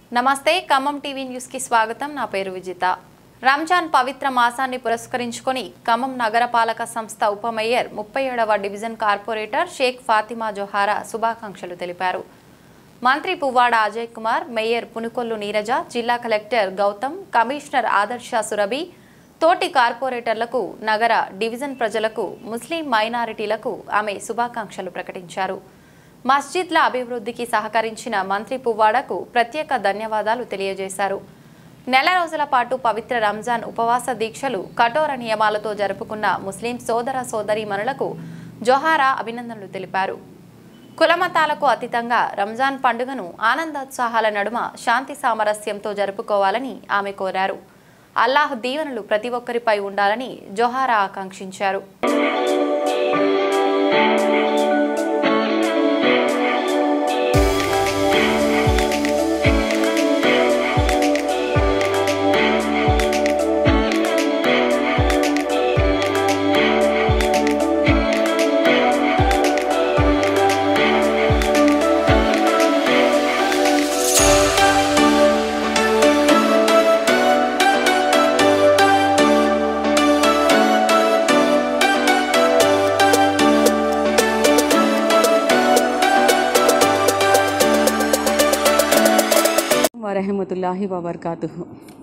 నమస్తే Khammam TV news కి స్వాగతం. నా పేరు విజిత. రంజాన్ పవిత్ర మాసాన్ని పురస్కరించుకొని ఖమ్మం నగరపాలక సంస్థ ఉప మేయర్ 37వ డివిజన్ కార్పొరేటర్ షేక్ ఫాతిమా జోహారా శుభాకాంక్షలు తెలిపారు. మంత్రి పువ్వాడ అజయ్ కుమార్, మేయర్ పునుకొల్లు నీరజ, జిల్లా కలెక్టర్ గౌతమ్, కమిషనర్ ఆదర్శ సురభి, తోటి కార్పొరేటర్లకు, నగర డివిజన్ ప్రజలకు, ముస్లిం మైనారిటీలకు ఆమె శుభాకాంక్షలు ప్రకటించారు. మస్జిద్ల అభివృద్ధికి సహకరించిన మంత్రి పువ్వాడకు ప్రత్యేక ధన్యవాదాలు తెలియజేశారు. నెల రోజుల పాటు పవిత్ర రంజాన్ ఉపవాస దీక్షలు, కఠోర నియమాలతో జరుపుకున్న ముస్లిం సోదర సోదరీమణులకు జోహారా అభినందనలు తెలిపారు. కులమతాలకు అతీతంగా రంజాన్ పండుగను ఆనందోత్సాహాల నడుమ శాంతి సామరస్యంతో జరుపుకోవాలని ఆమె కోరారు. అల్లాహ్ దీవెనలు ప్రతి ఒక్కరిపై ఉండాలని జోహారా ఆకాంక్షించారు. వరహమతుల్లాహి వబర్కాతుహు.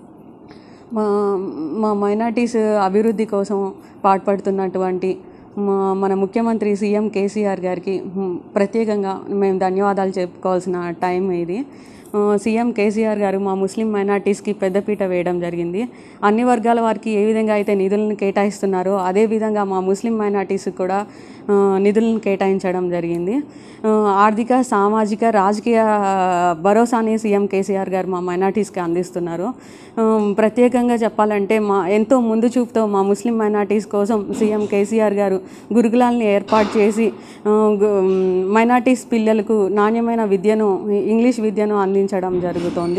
మా మైనార్టీస్ అభివృద్ధి కోసం పాటుపడుతున్నటువంటి మన ముఖ్యమంత్రి సీఎం కేసీఆర్ గారికి ప్రత్యేకంగా మేము ధన్యవాదాలు చెప్పుకోవాల్సిన టైం ఇది. సీఎం కేసీఆర్ గారు మా ముస్లిం మైనార్టీస్కి పెద్దపీట వేయడం జరిగింది. అన్ని వర్గాల వారికి ఏ విధంగా అయితే నిధులను కేటాయిస్తున్నారో అదేవిధంగా మా ముస్లిం మైనార్టీస్కి కూడా నిధులను కేటాయించడం జరిగింది. ఆర్థిక, సామాజిక, రాజకీయ భరోసాని సీఎం కేసీఆర్ గారు మా మైనార్టీస్కి అందిస్తున్నారు. ప్రత్యేకంగా చెప్పాలంటే ఎంతో ముందు చూపుతో మా ముస్లిం మైనార్టీస్ కోసం సీఎం కేసీఆర్ గారు గురుకులాలను ఏర్పాటు చేసి మైనార్టీస్ పిల్లలకు నాణ్యమైన విద్యను, ఇంగ్లీష్ విద్యను అందించడం జరుగుతోంది.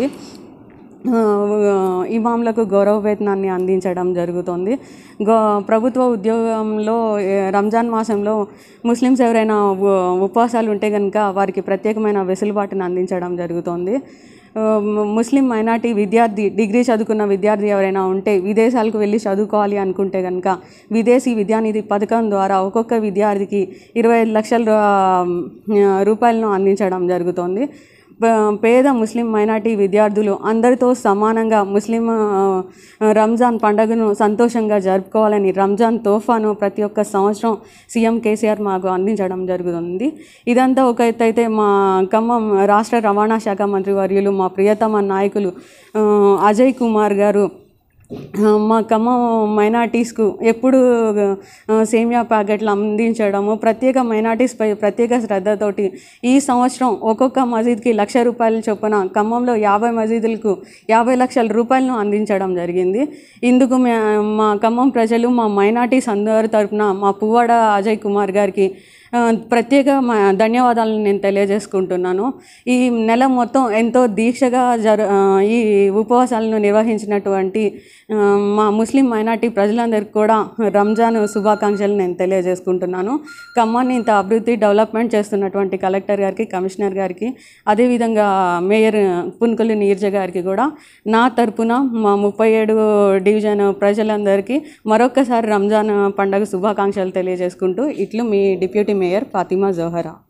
ఇమాంలకు గౌరవ వేతనాన్ని అందించడం జరుగుతుంది. ప్రభుత్వ ఉద్యోగంలో రంజాన్ మాసంలో ముస్లిమ్స్ ఎవరైనా ఉపవాసాలు ఉంటే కనుక వారికి ప్రత్యేకమైన వెసులుబాటును అందించడం జరుగుతుంది. ముస్లిం మైనార్టీ విద్యార్థి, డిగ్రీ చదువుకున్న విద్యార్థి ఎవరైనా ఉంటే విదేశాలకు వెళ్ళి చదువుకోవాలి అనుకుంటే కనుక విదేశీ విద్యానిధి పథకం ద్వారా ఒక్కొక్క విద్యార్థికి 25 లక్షల రూపాయలను అందించడం జరుగుతుంది. పేద ముస్లిం మైనార్టీ విద్యార్థులు అందరితో సమానంగా ముస్లిం రంజాన్ పండుగను సంతోషంగా జరుపుకోవాలని రంజాన్ తోఫాను ప్రతి ఒక్క సంవత్సరం సీఎం కేసీఆర్ మాకు అందించడం జరుగుతుంది. ఇదంతా ఒక ఎత్తు అయితే, మా ఖమ్మం రాష్ట్ర రవాణా శాఖ మంత్రి వర్యులు, మా ప్రియతమ నాయకులు అజయ్ కుమార్ గారు మా ఖమ్మం మైనార్టీస్కు ఎప్పుడు సేమియా ప్యాకెట్లు అందించడము, ప్రత్యేక మైనార్టీస్పై ప్రత్యేక శ్రద్ధతోటి ఈ సంవత్సరం ఒక్కొక్క మసీద్కి 1,00,000 రూపాయల చొప్పున ఖమ్మంలో 50 మసీదులకు 50 లక్షల రూపాయలను అందించడం జరిగింది. ఇందుకు మా ఖమ్మం ప్రజలు, మా మైనార్టీస్ అందరి తరఫున మా పువ్వాడ అజయ్ కుమార్ గారికి ప్రత్యేక ధన్యవాదాలను నేను తెలియజేసుకుంటున్నాను. ఈ నెల మొత్తం ఎంతో దీక్షగా ఈ ఉపవాసాలను నిర్వహించినటువంటి మా ముస్లిం మైనార్టీ ప్రజలందరికీ కూడా రంజాన్ శుభాకాంక్షలు నేను తెలియజేసుకుంటున్నాను. ఖమ్మాన్ని ఇంత అభివృద్ధి, డెవలప్మెంట్ చేస్తున్నటువంటి కలెక్టర్ గారికి, కమిషనర్ గారికి, అదేవిధంగా మేయర్ పునుకొల్లు నీరజ గారికి కూడా నా తరపున, మా 37 డివిజన్ ప్రజలందరికీ మరొక్కసారి రంజాన్ పండుగ శుభాకాంక్షలు తెలియజేసుకుంటూ ఇట్లు మీ డిప్యూటీ మేయర్ ఫాతిమా జోహరా.